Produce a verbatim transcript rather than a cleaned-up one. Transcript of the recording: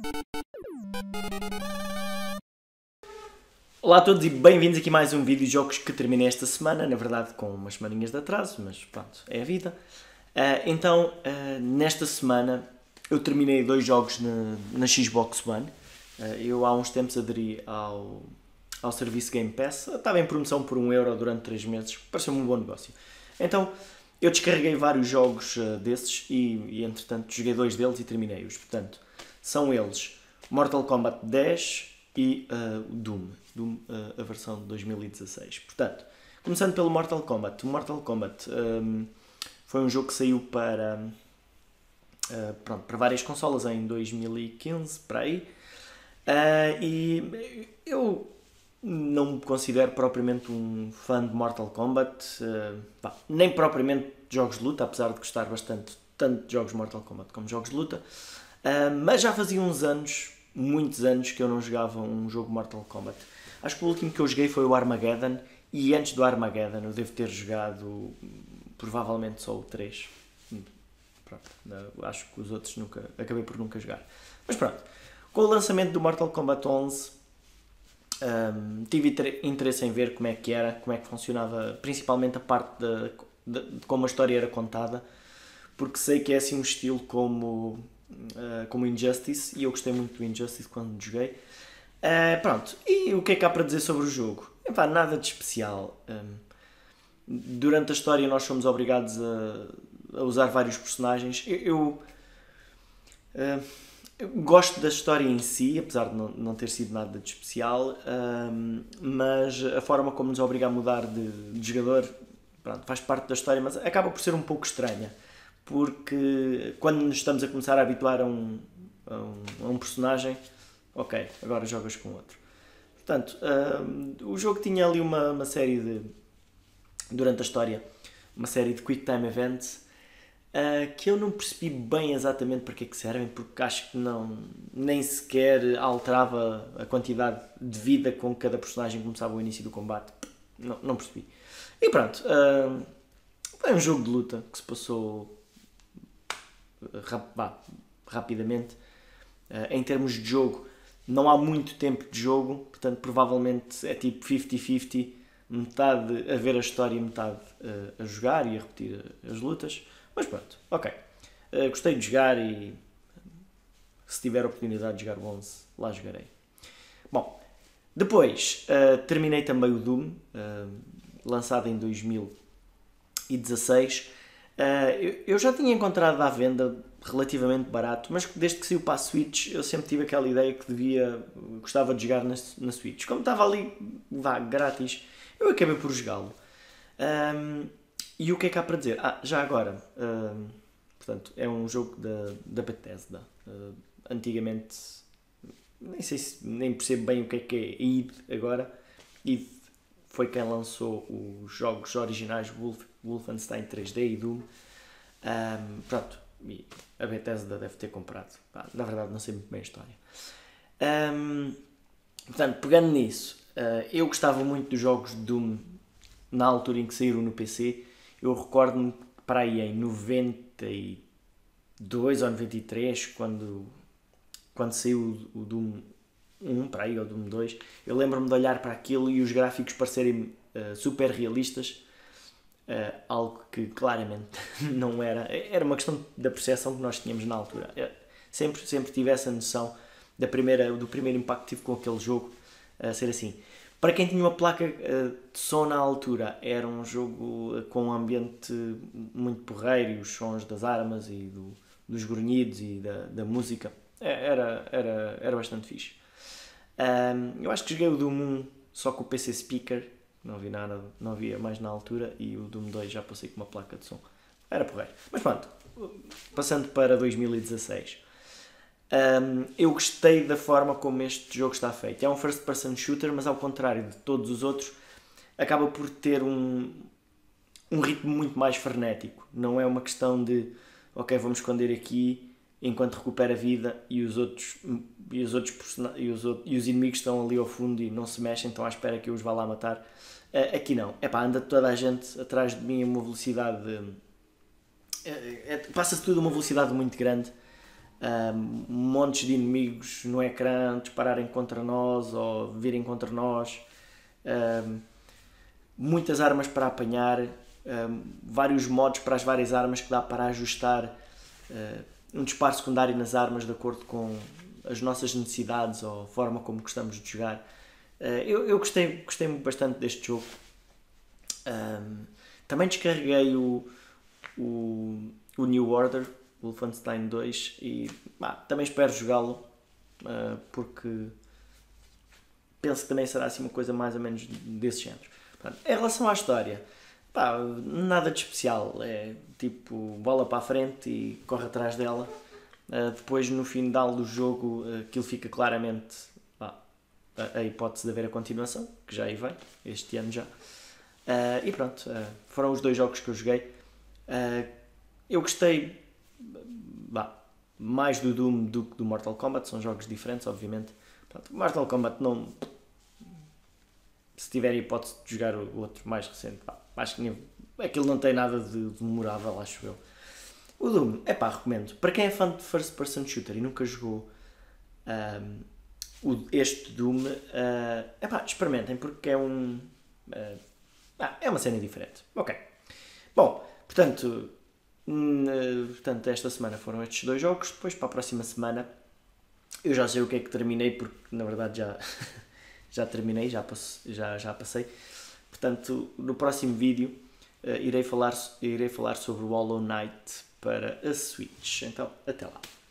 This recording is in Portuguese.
Olá a todos e bem-vindos aqui a mais um vídeo de jogos que terminei esta semana, na verdade com umas semaninhas de atraso, mas pronto, é a vida. Uh, então, uh, nesta semana eu terminei dois jogos na, na Xbox One. Uh, eu há uns tempos aderi ao, ao serviço Game Pass, estava em promoção por um euro durante três meses, pareceu-me um bom negócio. Então, eu descarreguei vários jogos uh, desses e, e, entretanto, joguei dois deles e terminei-os. Portanto, são eles Mortal Kombat dez e uh, Doom, Doom uh, a versão de dois mil e dezasseis. Portanto, começando pelo Mortal Kombat. O Mortal Kombat um, foi um jogo que saiu para, uh, pronto, para várias consolas em dois mil e quinze, para aí. Uh, e eu não me considero propriamente um fã de Mortal Kombat, uh, pá, nem propriamente de jogos de luta, apesar de gostar bastante tanto de jogos de Mortal Kombat como de jogos de luta. Uh, mas já fazia uns anos, muitos anos, que eu não jogava um jogo Mortal Kombat. Acho que o último que eu joguei foi o Armageddon, e antes do Armageddon eu devo ter jogado provavelmente só o três. Pronto, acho que os outros nunca, acabei por nunca jogar. Mas pronto, com o lançamento do Mortal Kombat onze, um, tive interesse em ver como é que era, como é que funcionava, principalmente a parte de, de, de como a história era contada, porque sei que é assim um estilo como, uh, como Injustice, e eu gostei muito do Injustice quando joguei. Uh, pronto, e o que é que há para dizer sobre o jogo? Epá, nada de especial. Um, durante a história nós somos obrigados a, a usar vários personagens. Eu, eu, uh, eu gosto da história em si, apesar de não, não ter sido nada de especial, um, mas a forma como nos obriga a mudar de, de jogador, pronto, faz parte da história, mas acaba por ser um pouco estranha, porque quando nos estamos a começar a habituar a um, a um, a um personagem, ok, agora jogas com outro. Portanto, um, o jogo tinha ali uma, uma série de, durante a história, uma série de Quick Time Events uh, que eu não percebi bem exatamente para que é que servem, porque acho que não, nem sequer alterava a quantidade de vida com que cada personagem começava o início do combate. Não, não percebi. E pronto, uh, foi um jogo de luta que se passou rap, bah, rapidamente. Uh, em termos de jogo, não há muito tempo de jogo, portanto provavelmente é tipo cinquenta cinquenta, metade a ver a história e metade uh, a jogar e a repetir as lutas, mas pronto, ok. Uh, gostei de jogar e se tiver a oportunidade de jogar o onze, lá jogarei. Bom, depois uh, terminei também o Doom, uh, lançado em dois mil e dezasseis. Uh, eu, eu já tinha encontrado à venda relativamente barato, mas desde que saiu para a Switch eu sempre tive aquela ideia que devia, gostava de jogar na, na Switch. Como estava ali, vá, grátis, eu acabei por jogá-lo. Um, e o que é que há para dizer? Ah, já agora, um, portanto, é um jogo da, da Bethesda. Uh, antigamente, nem sei se, nem percebo bem o que é que é I D agora. I D foi quem lançou os jogos originais Wolf, Wolfenstein três D e Doom. Um, pronto, e a Bethesda deve ter comprado. Pá, na verdade não sei muito bem a história. Um, portanto, pegando nisso, uh, eu gostava muito dos jogos de Doom na altura em que saíram no P C. Eu recordo-me para aí em noventa e dois ou noventa e três, quando, quando saiu o Doom um, para aí, ou Doom dois, eu lembro-me de olhar para aquilo e os gráficos parecerem uh, super realistas. Uh, algo que claramente não era, era uma questão da percepção que nós tínhamos na altura. Eu sempre, sempre tive essa noção da primeira, do primeiro impacto que tive com aquele jogo, uh, ser assim. Para quem tinha uma placa uh, de som na altura, era um jogo uh, com um ambiente muito porreiro, e os sons das armas e do, dos grunhidos e da, da música, era, era, era bastante fixe. Um, eu acho que joguei o Doom um só com o P C Speaker, não havia nada, não havia mais na altura, e o Doom dois já passei com uma placa de som. Era porreiro. Mas pronto, passando para dois mil e dezasseis. Um, eu gostei da forma como este jogo está feito. É um first person shooter, mas ao contrário de todos os outros, acaba por ter um, um ritmo muito mais frenético. Não é uma questão de, ok, vamos esconder aqui enquanto recupera a vida e os outros, e os, outros e os, outros, e os inimigos estão ali ao fundo e não se mexem, estão à espera que eu os vá lá matar. Uh, aqui não. Epá, anda toda a gente atrás de mim a uma velocidade... Uh, é, passa-se tudo a uma velocidade muito grande. um, montes de inimigos no ecrã dispararem contra nós ou virem contra nós, um, muitas armas para apanhar, um, vários modos para as várias armas que dá para ajustar uh, um disparo secundário nas armas de acordo com as nossas necessidades ou a forma como gostamos de jogar. Uh, eu eu gostei, gostei bastante deste jogo. Um, também descarreguei o, o, o New Order, Wolfenstein dois, e bah, também espero jogá-lo, uh, porque penso que também será assim uma coisa mais ou menos desse género. Portanto, em relação à história, pá, nada de especial, é tipo bola para a frente e corre atrás dela. Uh, depois no final do jogo uh, aquilo fica claramente pá, a, a hipótese de haver a continuação, que já aí vem, este ano já. Uh, e pronto, uh, foram os dois jogos que eu joguei. Uh, eu gostei bah, mais do Doom do que do Mortal Kombat, são jogos diferentes, obviamente. Pronto, Mortal Kombat não. Se tiver a hipótese de jogar o outro mais recente, bah, acho que nem, aquilo não tem nada de, de memorável, acho eu. O Doom, é pá, recomendo. Para quem é fã de First Person Shooter e nunca jogou um, o, este Doom, uh, é pá, experimentem, porque é um. Uh, Ah, é uma cena diferente. Ok. Bom, portanto, hum, portanto, esta semana foram estes dois jogos. Depois, para a próxima semana, eu já sei o que é que terminei, porque na verdade já, já terminei, já, passe, já, já passei. Portanto, no próximo vídeo uh, irei, falar, irei falar sobre o Hollow Knight para a Switch. Então, até lá.